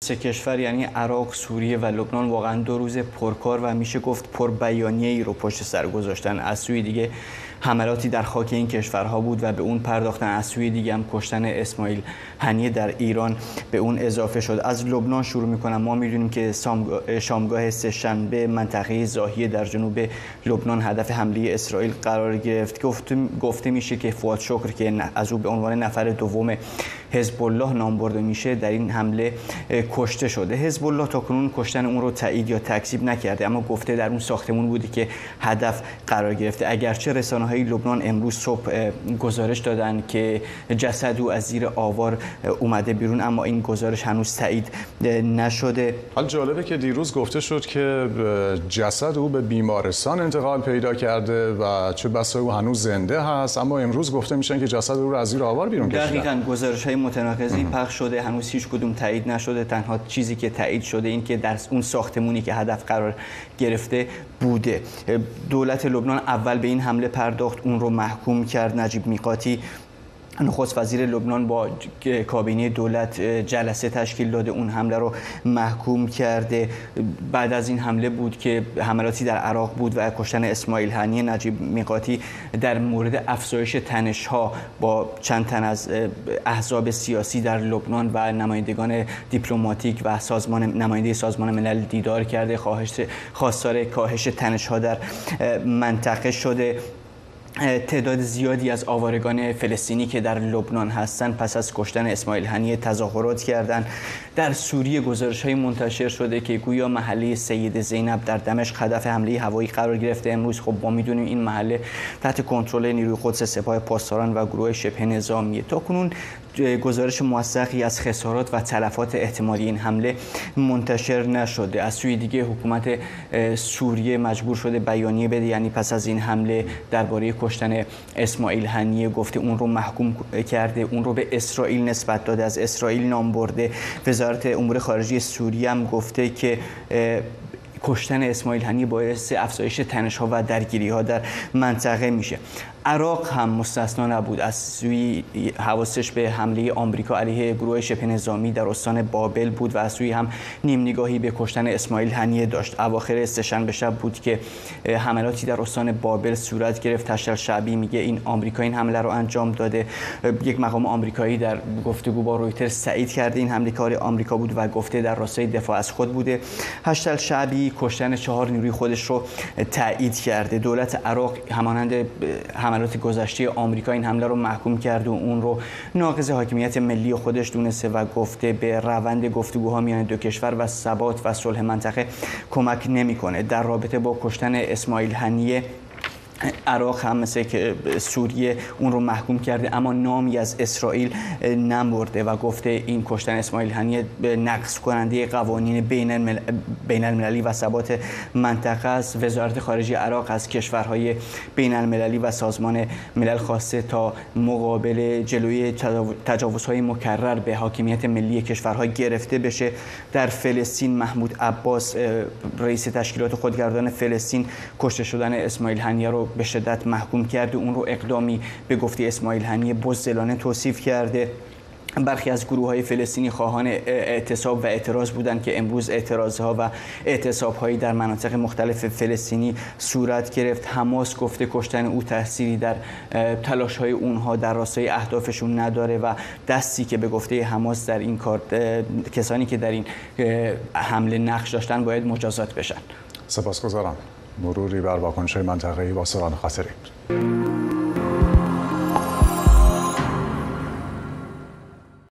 سه کشور یعنی عراق، سوریه و لبنان واقعا 2 روز پرکار و میشه گفت پربیانیه‌ای رو پشت سر گذاشتن. از سوی دیگه حملاتی در خاک این کشورها بود و به اون پرداختن. از سوی دیگه هم کشتن اسماعیل هنیه در ایران به اون اضافه شد. از لبنان شروع میکنم. ما میدونیم که شامگاه سه‌شنبه منطقه زاهیه در جنوب لبنان هدف حمله اسرائیل قرار گرفت. گفته میشه که فؤاد شکر که از او به عنوان نفر دوم حزب الله نام برده میشه در این حمله کشته شده. حزب الله تاکنون کشتن اون رو تایید یا تکذیب نکرده، اما گفته در اون ساختمون بودی که هدف قرار گرفته. اگرچه رسانه‌های لبنان امروز صبح گزارش دادن که جسد او از زیر آوار اومده بیرون، اما این گزارش هنوز تایید نشده. حال جالبه که دیروز گفته شد که جسد او به بیمارستان انتقال پیدا کرده و چه بسا او هنوز زنده هست، اما امروز گفته میشن که جسد او رو از زیر آوار بیرون کشیدن. دقیقاً گزارش‌های متناقضی پخش شده، هنوز هیچ کدوم تایید نشده. تنها چیزی که تایید شده این که در اون ساختمونی که هدف قرار گرفته بوده. دولت لبنان اول به این حمله پرداخت، اون رو محکوم کرد. نجیب میقاتی نخست وزیر لبنان با کابینه دولت جلسه تشکیل داده، اون حمله رو محکوم کرده. بعد از این حمله بود که حملاتی در عراق بود و کشتن اسماعیل هنیه. نجیب میقاتی در مورد افزایش تنش‌ها با چند تن از احزاب سیاسی در لبنان و نمایندگان دیپلماتیک و نماینده سازمان ملل دیدار کرده، خواستار کاهش تنش‌ها در منطقه شده. تعداد زیادی از آوارگان فلسطینی که در لبنان هستند پس از کشتن اسماعیل هنیه تظاهرات کردند. در سوریه گزارش‌های منتشر شده که گویا محله سید زینب در دمشق هدف حمله هوایی قرار گرفته. امروز خب ما می‌دونیم این محله تحت کنترل نیروی قدس سپاه پاسداران و گروه شبه نظامیه. تاکنون گزارش موثقی از خسارات و تلفات احتمالی این حمله منتشر نشده. از سوی دیگه حکومت سوریه مجبور شده بیانیه بده، یعنی پس از این حمله درباره کشتن اسماعیل هنیه گفته اون رو محکوم کرده، اون رو به اسرائیل نسبت داده، از اسرائیل نام برده. وزارت امور خارجه سوریه هم گفته که کشتن اسماعیل هنیه باعث افزایش تنش‌ها و درگیری‌ها در منطقه میشه. عراق هم مستثنا نبود. از سوی حواسش به حمله آمریکا علیه گروه شبه نظامی در استان بابل بود و از سوی هم نیم نگاهی به کشتن اسماعیل هنیه داشت. اواخر سه‌شنبه شب بود که حملاتی در استان بابل صورت گرفت. تشل شعبی میگه این آمریکا این حمله رو انجام داده. یک مقام آمریکایی در گفتگو با رویترز تایید کرده این حمله کار آمریکا بود و گفته در راستای دفاع از خود بوده. تشل شعبی کشتن 4 نیروی خودش رو تایید کرده. دولت عراق همانند حملات گذشته آمریکا این حمله رو محکوم کرده و اون رو ناقض حاکمیت ملی خودش دونسته و گفته به روند گفتگوها میان دو کشور و ثبات و صلح منطقه کمک نمیکنه. در رابطه با کشتن اسماعیل هنیه عراق هم مثل که سوریه اون رو محکوم کرده، اما نامی از اسرائیل نبرده و گفته این کشتن اسماعیل هنیه نقض کننده قوانین بین المللی و ثبات منطقه است. وزارت خارجه عراق از کشورهای بین المللی و سازمان ملل خواسته تا مقابل جلوی تجاوزهای مکرر به حاکمیت ملی کشورها گرفته بشه. در فلسطین محمود عباس رئیس تشکیلات خودگردان فلسطین کشته شدن اسماعیل هنیه رو به شدت محکوم کرده، اون رو اقدامی به گفته اسماعیل هنیه بزدلانه توصیف کرده. برخی از گروه‌های فلسطینی خواهان اعتصاب و اعتراض بودند که امروز اعتراضها و اعتصاب‌هایی در مناطق مختلف فلسطینی صورت گرفت. حماس گفته کشتن او تأثیری در تلاش‌های اونها در راستای اهدافشون نداره و دستی که به گفته حماس در این کار، کسانی که در این حمله نقش داشتن باید مجازات بشن. سپاسگزارم. مروری بر واکنش‌های منطقه‌ای با سران خاطری.